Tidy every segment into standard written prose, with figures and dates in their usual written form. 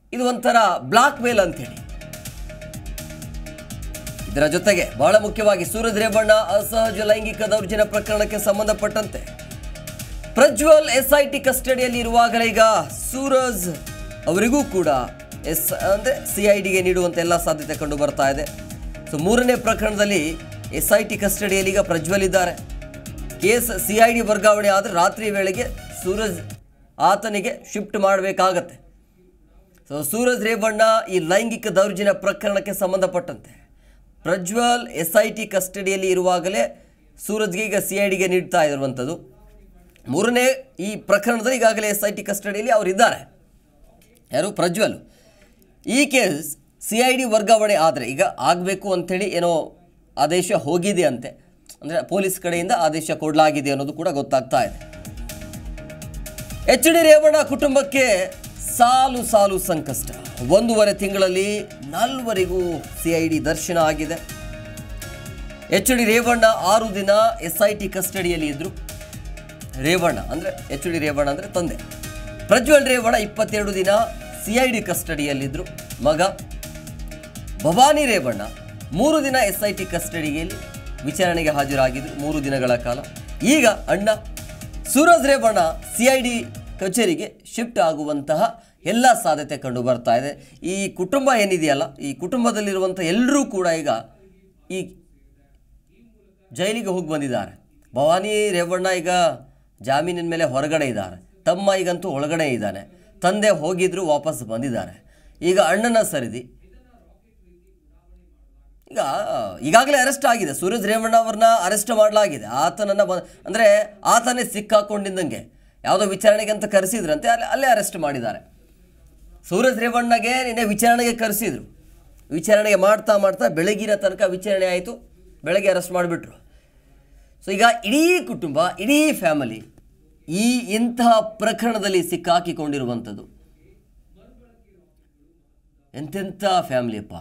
ಇದು ಒಂಥರ black mail ಅಂತೇಳಿ. ಇದರ ಜೊತೆಗೆ ಬಹಳ ಮುಖ್ಯವಾಗಿ ಸೂರಜ್ ರೇವಣ್ಣ ಅಸಹಜ ಲೈಂಗಿಕ ದೌರ್ಜನ್ಯ ಪ್ರಕರಣಕ್ಕೆ ಸಂಬಂಧಪಟ್ಟಂತೆ ಪ್ರಜ್ವಲ್ SIT ಕಸ್ಟಡಿಯಲ್ಲಿ ಇರುವಾಗಲೇ ಈಗ ಸೂರಜ್ ಅವರಿಗೂ ಕೂಡ CIDಗೆ ನೀಡುವಂತ ಎಲ್ಲ ಸಾಧ್ಯತೆ ಕಂಡು ಬರ್ತಾ ಇದೆ. ಸೊ ಮೂರನೇ ಪ್ರಕರಣದಲ್ಲಿ SIT ಕಸ್ಟಡಿಯಲ್ಲಿ ಈಗ ಪ್ರಜ್ವಲ್ ಇದ್ದಾರೆ. ಕೇಸ್ CID ವರ್ಗಾವಣೆ ಆದರೆ ರಾತ್ರಿ ವೇಳೆಗೆ ಸೂರಜ್ ಆತನಿಗೆ ಶಿಫ್ಟ್ ಮಾಡಬೇಕಾಗತ್ತೆ. ಸೊ ಸೂರಜ್ ರೇವಣ್ಣ ಈ ಲೈಂಗಿಕ ದೌರ್ಜನ್ಯ ಪ್ರಕರಣಕ್ಕೆ ಸಂಬಂಧಪಟ್ಟಂತೆ ಪ್ರಜ್ವಲ್ SIT ಕಸ್ಟಡಿಯಲ್ಲಿ ಇರುವಾಗಲೇ ಸೂರಜ್ಗೆ ಈಗ CIDಗೆ ನೀಡ್ತಾ ಇರುವಂಥದ್ದು. ಮೂರನೇ ಈ ಪ್ರಕರಣದಲ್ಲಿ ಈಗಾಗಲೇ SIT ಕಸ್ಟಡಿಯಲ್ಲಿ ಅವರಿದ್ದಾರೆ. ಯಾರು? ಪ್ರಜ್ವಲ್. ಈ ಕೇಸ್ CID ವರ್ಗಾವಣೆ ಆದರೆ ಈಗ ಆಗಬೇಕು ಅಂಥೇಳಿ ಏನೋ ಆದೇಶ ಹೋಗಿದೆ ಅಂತೆ, ಅಂದರೆ ಪೊಲೀಸ್ ಕಡೆಯಿಂದ ಆದೇಶ ಕೊಡಲಾಗಿದೆ ಅನ್ನೋದು ಕೂಡ ಗೊತ್ತಾಗ್ತಾ ಇದೆ. HD ರೇವಣ್ಣ ಕುಟುಂಬಕ್ಕೆ ಸಾಲು ಸಾಲು ಸಂಕಷ್ಟ. 1.5 ತಿಂಗಳಲ್ಲಿ 4ವರೆಗೂ CID ದರ್ಶನ ಆಗಿದೆ. HD ರೇವಣ್ಣ 6 ದಿನ SIT ಕಸ್ಟಡಿಯಲ್ಲಿ ಇದ್ದರು. ರೇವಣ್ಣ ಅಂದರೆ HD ರೇವಣ್ಣ ಅಂದರೆ ತಂದೆ. ಪ್ರಜ್ವಲ್ ರೇವಣ್ಣ 22 ದಿನ CID ಕಸ್ಟಡಿಯಲ್ಲಿದ್ದರು. ಮಗ ಭವಾನಿ ರೇವಣ್ಣ 3 ದಿನ SIT ಕಸ್ಟಡಿಯಲ್ಲಿ ವಿಚಾರಣೆಗೆ ಹಾಜರಾಗಿದ್ದರು 3 ದಿನಗಳ ಕಾಲ. ಈಗ ಅಣ್ಣ ಸೂರಜ್ ರೇವಣ್ಣ CID ಕಚೇರಿಗೆ ಶಿಫ್ಟ್ ಆಗುವಂತಹ ಎಲ್ಲ ಸಾಧ್ಯತೆ ಕಂಡು ಬರ್ತಾ ಇದೆ. ಈ ಕುಟುಂಬ ಏನಿದೆಯಲ್ಲ, ಈ ಕುಟುಂಬದಲ್ಲಿರುವಂಥ ಎಲ್ಲರೂ ಕೂಡ ಈಗ ಈ ಜೈಲಿಗೆ ಹೋಗಿ ಬಂದಿದ್ದಾರೆ. ಭವಾನಿ ರೇವಣ್ಣ ಈಗ ಜಾಮೀನಿನ ಮೇಲೆ ಹೊರಗಡೆ ಇದ್ದಾರೆ. ತಮ್ಮ ಈಗಂತೂ ಒಳಗಡೆ ಇದ್ದಾನೆ. ತಂದೆ ಹೋಗಿದ್ರು ವಾಪಸ್ ಬಂದಿದ್ದಾರೆ. ಈಗ ಅಣ್ಣನ ಸರಿದಿ ಈಗಾಗಲೇ ಅರೆಸ್ಟ್ ಆಗಿದೆ. ಸೂರಜ್ ರೇವಣ್ಣ ಅವ್ರನ್ನ ಅರೆಸ್ಟ್ ಮಾಡಲಾಗಿದೆ. ಆತನನ್ನು ಅಂದರೆ ಆತನೇ ಸಿಕ್ಕಾಕೊಂಡಿದ್ದಂಗೆ ಯಾವುದೋ ವಿಚಾರಣೆಗೆ ಅಂತ ಕರೆಸಿದ್ರಂತೆ, ಅಲ್ಲೇ ಅರೆಸ್ಟ್ ಮಾಡಿದ್ದಾರೆ. ಸೂರಜ್ ರೇವಣ್ಣಗೆ ನಿನ್ನೆ ವಿಚಾರಣೆಗೆ ಕರೆಸಿದ್ರು. ವಿಚಾರಣೆಗೆ ಮಾಡ್ತಾ ಮಾಡ್ತಾ ಬೆಳಗಿನ ತನಕ ವಿಚಾರಣೆ ಆಯಿತು. ಬೆಳಗ್ಗೆ ಅರೆಸ್ಟ್ ಮಾಡಿಬಿಟ್ರು. ಸೊ ಈಗ ಇಡೀ ಕುಟುಂಬ, ಇಡೀ ಫ್ಯಾಮಿಲಿ ಇಂತಹ ಪ್ರಕರಣದಲ್ಲಿ ಸಿಕ್ಕಾಕಿಕೊಂಡಿರುವಂಥದ್ದು. ಎಂತೆಂಥ ಫ್ಯಾಮಿಲಿಯಪ್ಪ.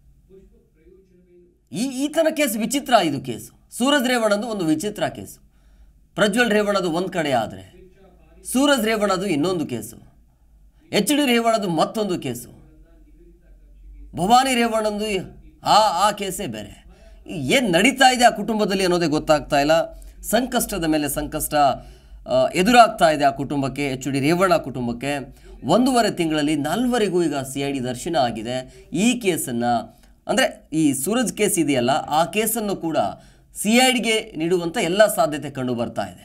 ಈತನ ಕೇಸ್ ವಿಚಿತ್ರ. ಇದು ಕೇಸು ಸೂರಜ್ ರೇವಣ್ಣದು ಒಂದು ವಿಚಿತ್ರ ಕೇಸು. ಪ್ರಜ್ವಲ್ ರೇವಣ್ಣದು ಒಂದು ಕಡೆ ಆದರೆ ಸೂರಜ್ ರೇವಣ್ಣದು ಇನ್ನೊಂದು ಕೇಸು. HD ರೇವಣ್ಣದು ಮತ್ತೊಂದು ಕೇಸು. ಭವಾನಿ ರೇವಣ್ಣಂದು ಆ ಕೇಸೇ ಬೇರೆ. ಏನು ನಡೀತಾ ಇದೆ ಆ ಕುಟುಂಬದಲ್ಲಿ ಅನ್ನೋದೇ ಗೊತ್ತಾಗ್ತಾ ಇಲ್ಲ. ಸಂಕಷ್ಟದ ಮೇಲೆ ಸಂಕಷ್ಟ ಎದುರಾಗ್ತಾ ಇದೆ ಆ ಕುಟುಂಬಕ್ಕೆ, HD ರೇವಣ್ಣ ಕುಟುಂಬಕ್ಕೆ. 1.5 ತಿಂಗಳಲ್ಲಿ 4ವರೆಗೂ ಈಗ CID ದರ್ಶನ ಆಗಿದೆ. ಈ ಕೇಸನ್ನು ಅಂದರೆ ಈ ಸೂರಜ್ ಕೇಸ್ ಇದೆಯಲ್ಲ, ಆ ಕೇಸನ್ನು ಕೂಡ CIDಗೆ ನೀಡುವಂಥ ಎಲ್ಲ ಸಾಧ್ಯತೆ ಕಂಡು ಬರ್ತಾ ಇದೆ.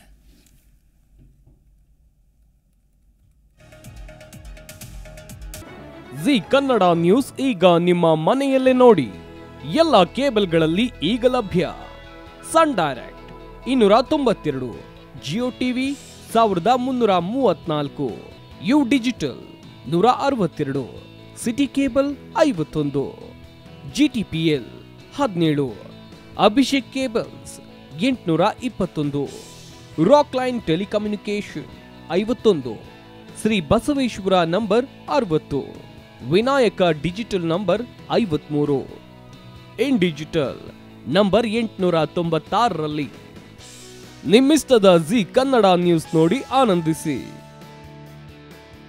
ಜಿ ಕನ್ನಡ ನ್ಯೂಸ್ ಈಗ ನಿಮ್ಮ ಮನೆಯಲ್ಲೇ ನೋಡಿ. ಎಲ್ಲ ಕೇಬಲ್ಗಳಲ್ಲಿ ಈಗ ಲಭ್ಯ. Sun Direct 292, Jio TV 1334, U Digital 162, City Cable 51, GTPL 17, Abhishek Cables 821, Rockline telecommunication 51, Shri Basaveshwara number 60, Vinayaka Digital number 53, In Digital number 896ರಲ್ಲಿ. ನಿಮ್ಮಿಸ್ತದ ಜಿ ಕನ್ನಡ ನ್ಯೂಸ್ ನೋಡಿ ಆನಂದಿಸಿ.